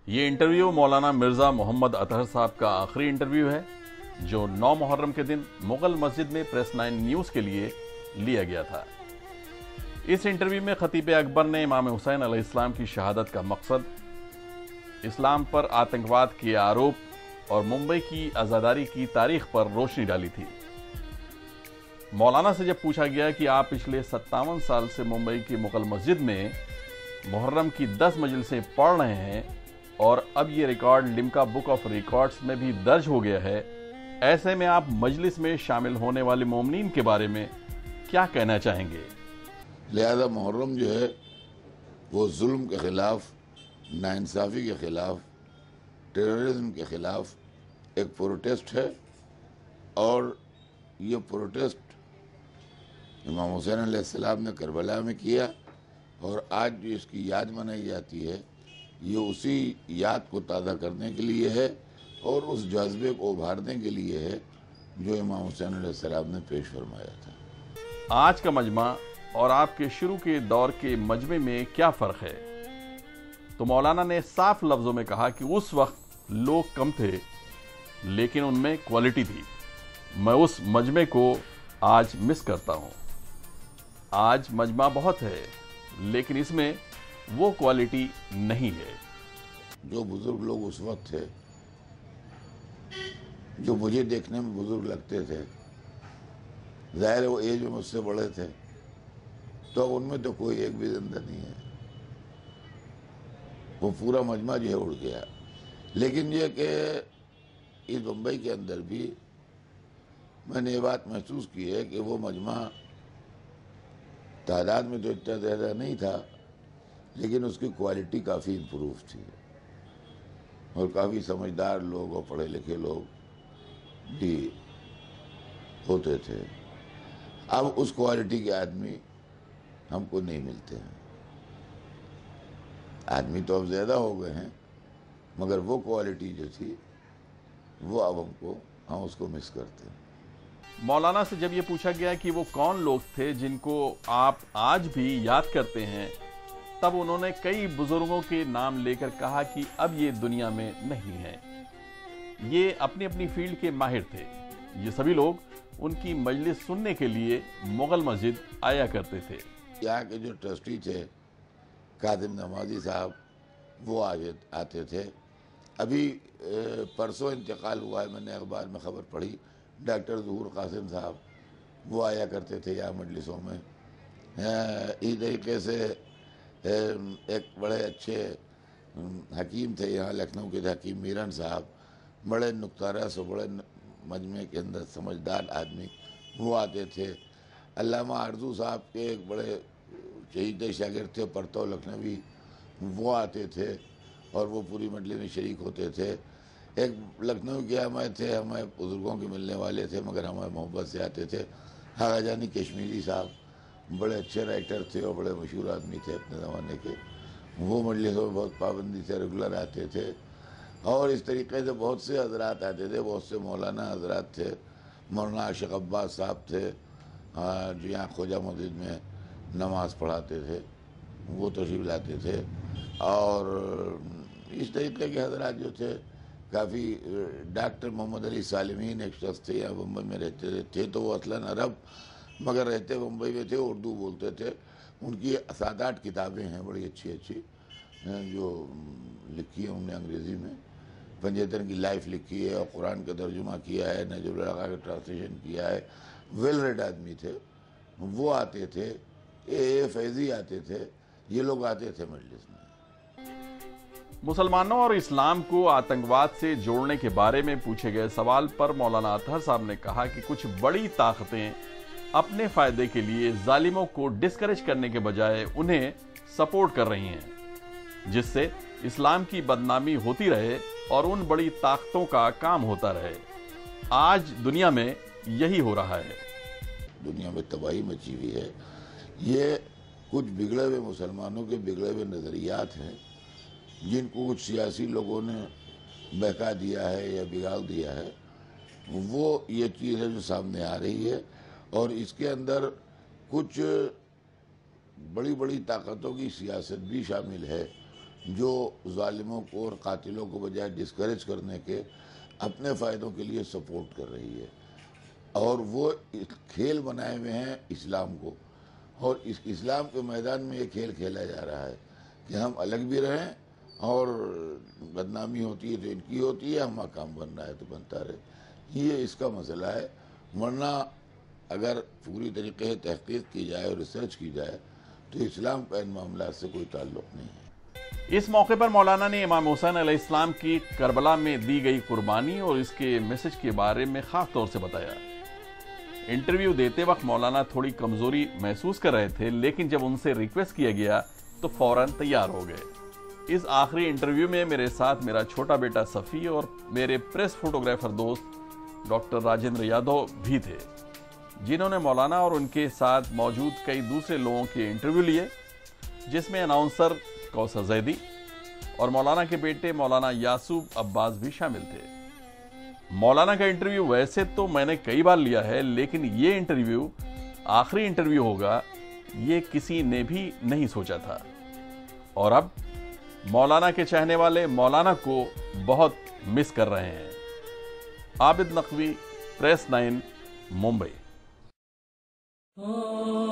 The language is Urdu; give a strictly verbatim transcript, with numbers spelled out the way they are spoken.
یہ انٹرویو مولانا مرزا محمد اطہر صاحب کا آخری انٹرویو ہے جو نو محرم کے دن مغل مسجد میں پریس نائن نیوز کے لیے لیا گیا تھا۔ اس انٹرویو میں خطیب اکبر نے امام حسین علیہ السلام کی شہادت کا مقصد، اسلام پر آتنکواد کے آروپ اور ممبئی کی عزاداری کی تاریخ پر روشنی ڈالی تھی۔ مولانا سے جب پوچھا گیا کہ آپ پچھلے ستاون سال سے ممبئی کی مغل مسجد میں محرم کی دس مجلسیں پڑھ رہے ہیں اور اب یہ record Limca book of records میں بھی درج ہو گیا ہے، ایسے میں آپ مجلس میں شامل ہونے والے مومنین کے بارے میں کیا کہنا چاہیں گے؟ لہذا محرم جو ہے وہ ظلم کے خلاف، ناانصافی کے خلاف، ٹیررزم کے خلاف ایک پروٹیسٹ ہے، اور یہ پروٹیسٹ امام حسین علیہ السلام نے کربلا میں کیا، اور آج جو اس کی یاد منائی جاتی ہے یہ اسی یاد کو تازہ کرنے کے لیے ہے اور اس جذبے کو ابھارنے کے لیے ہے جو امام حسین علیہ السلام نے پیش فرمایا تھا۔ آج کا مجمع اور آپ کے شروع کے دور کے مجمع میں کیا فرق ہے؟ تو مولانا نے صاف لفظوں میں کہا کہ اس وقت لوگ کم تھے لیکن ان میں کوالٹی تھی۔ میں اس مجمع کو آج مس کرتا ہوں۔ آج مجمع بہت ہے لیکن اس میں وہ کوالٹی نہیں ہے۔ جو بزرگ لوگ اس وقت تھے، جو مجھے دیکھنے میں بزرگ لگتے تھے، ظاہر ہے وہ ایج میں مجھ سے بڑے تھے، تو ان میں تو کوئی ایک بھی زندہ نہیں ہے۔ وہ پورا مجمع جو ہے اڑ گیا۔ لیکن یہ کہ اس بمبئی کے اندر بھی میں نے یہ بات محسوس کی ہے کہ وہ مجمع تعداد میں تو اتنا زیادہ نہیں تھا لیکن اس کی کوالٹی کافی امپروو تھی، اور کافی سمجھدار لوگ اور پڑھے لکھے لوگ بھی ہوتے تھے۔ اب اس کوالٹی کے آدمی ہم کو نہیں ملتے ہیں۔ آدمی تو اب زیادہ ہو گئے ہیں مگر وہ کوالٹی جو تھی وہ اب ہم کو ہم اس کو مس کرتے ہیں۔ مولانا سے جب یہ پوچھا گیا کہ وہ کون لوگ تھے جن کو آپ آج بھی یاد کرتے ہیں، تب انہوں نے کئی بزرگوں کے نام لے کر کہا کہ اب یہ دنیا میں نہیں ہیں۔ یہ اپنی اپنی فیلڈ کے ماہر تھے۔ یہ سبھی لوگ ان کی مجلس سننے کے لیے مغل مسجد آیا کرتے تھے۔ یہاں کے جو ٹرسٹی تھے کاظم نمازی صاحب، وہ آتے تھے۔ ابھی پرسوں انتقال ہوا ہے، میں نے اخبار میں خبر پڑھی، ڈاکٹر ظہور قاسم صاحب وہ آیا کرتے تھے یہاں مجلسوں میں۔ اسی طریقے سے ایک بڑے اچھے حکیم تھے یہاں لکھنؤ کے، حکیم میرن صاحب، بڑے نکتہ رس اور بڑے مجمع کے اندر سمجھدار آدمی، وہ آتے تھے۔ علامہ آرزو صاحب کے ایک بڑے شہید شاگرد تھے پرتو لکھنوی، وہ آتے تھے اور وہ پوری مجلس میں شریک ہوتے تھے۔ ایک لکھنؤ کے ہمارے تھے، ہمارے بزرگوں کے ملنے والے تھے مگر ہمارے محبت سے آتے تھے، آغا جانی کشمیری صاحب، بڑے اچھے رائٹر تھے اور بڑے مشہور آدمی تھے اپنے زمانے کے۔ وہ مجلسوں میں بہت پابندی سے ریگولر آتے تھے، اور اس طریقے سے بہت سے حضرات آتے تھے، بہت سے مولانا حضرات تھے۔ مولانا عاشق عباس صاحب تھے جو یہاں خواجہ مسجد میں نماز پڑھاتے تھے، وہ تشریف لاتے تھے۔ اور اس طریقے کے حضرات جو تھے کافی، ڈاکٹر محمد علی سالمین ایک شخص تھے یہاں بمبئی میں رہتے تھے تھے تو وہ اصلاً عرب مگر رہتے بمبئی میں تھے، اردو بولتے تھے۔ ان کی سات آٹھ کتابیں ہیں بڑی اچھی اچھی جو لکھی ہیں انہوں نے انگریزی میں۔ پنجیتن کی لائف لکھی ہے اور قرآن کا ترجمہ کیا ہے، نجف العلاقہ کا ٹرانسلیشن کیا ہے۔ ویل ریڈ آدمی تھے، وہ آتے تھے۔ اے فیضی آتے تھے، یہ لوگ آتے تھے مجلس میں۔ مسلمانوں اور اسلام کو آتنکواد سے جوڑنے کے بارے میں پوچھے گئے سوال پر مولانا اطہر صاحب نے کہا کہ کچھ بڑی طاقتیں اپنے فائدے کے لیے ظالموں کو ڈسکریج کرنے کے بجائے انہیں سپورٹ کر رہی ہیں، جس سے اسلام کی بدنامی ہوتی رہے اور ان بڑی طاقتوں کا کام ہوتا رہے۔ آج دنیا میں یہی ہو رہا ہے۔ دنیا میں تباہی مچی ہوئی ہے۔ یہ کچھ بگڑے ہوئے مسلمانوں کے بگڑے ہوئے نظریات ہیں جن کو کچھ سیاسی لوگوں نے بہکا دیا ہے یا بگاڑ دیا ہے، وہ یہ چیز ہے جو سامنے آ رہی ہے، اور اس کے اندر کچھ بڑی بڑی طاقتوں کی سیاست بھی شامل ہے جو ظالموں کو اور قاتلوں کو بجائے ڈسکریج کرنے کے اپنے فائدوں کے لیے سپورٹ کر رہی ہے، اور وہ کھیل بنائے ہوئے ہیں اسلام کو، اور اس اسلام کے میدان میں یہ کھیل کھیلا جا رہا ہے کہ ہم الگ بھی رہیں اور بدنامی ہوتی ہے تو ان کی ہوتی ہے، ہم کام بننا ہے تو بنتا رہے. یہ اس کا مسئلہ ہے. ورنہ اگر پوری طریقے سے تحقیق کی جائے اور ریسرچ کی جائے تو اسلام کا ان معاملات سے کوئی تعلق نہیں ہے. اس موقع پر مولانا نے امام حسین علیہ السلام کی کربلا میں دی گئی قربانی اور اس کے میسج کے بارے میں خاص طور سے بتایا. انٹرویو دیتے وقت مولانا تھوڑی کمزوری محسوس کر رہے تھے، لیکن جب ان سے ریکویسٹ کیا گیا تو فوراً تیار ہو گئے. اس آخری انٹرویو میں میرے ساتھ میرا چھوٹا بیٹا صفی اور میرے پریس فوٹوگرافر دوست ڈاکٹر راجندر یادو بھی تھے، جنہوں نے مولانا اور ان کے ساتھ موجود کئی دوسرے لوگوں کے انٹرویو لیے، جس میں اناؤنسر کوثر زیدی اور مولانا کے بیٹے مولانا یاسوب عباس بھی شامل تھے. مولانا کا انٹرویو ویسے تو میں نے کئی بار لیا ہے، لیکن یہ انٹرویو آخری انٹرویو ہوگا یہ کسی نے بھی نہیں سوچا تھا. اور اب مولانا کے چاہنے والے مولانا کو بہت مس کر رہے ہیں. Abid Naqvi, press nine, Mumbai.